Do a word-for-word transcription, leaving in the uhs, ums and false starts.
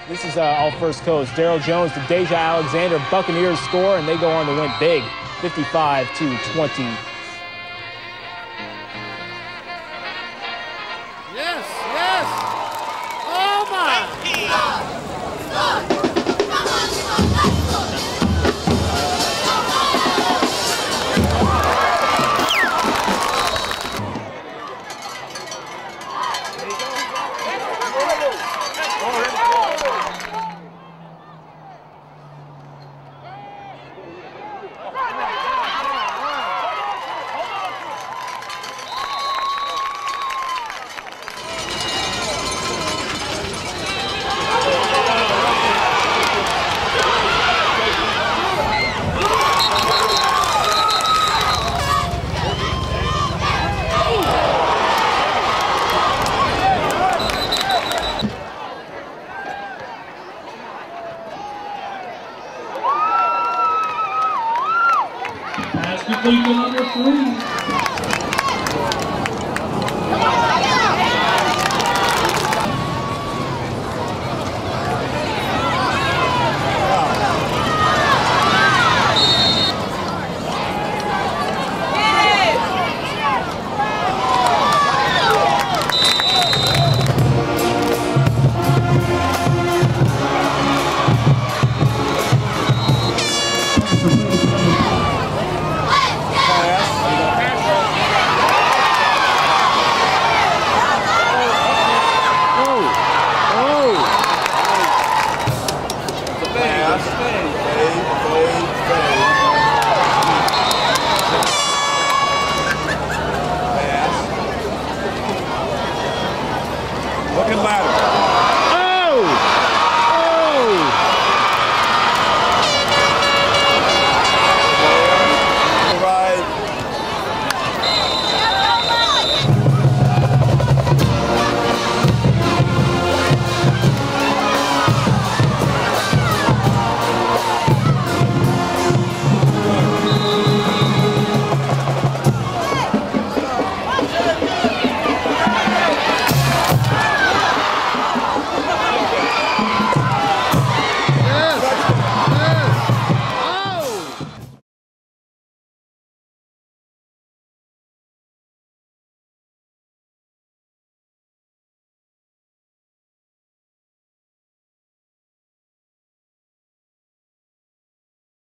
This is uh, all first coast. Daryl Jones to Deja Alexander. Buccaneers score, and they go on to win big, fifty-five to twenty. Yes, yes. Oh, my. Pass complete to number three. Come on.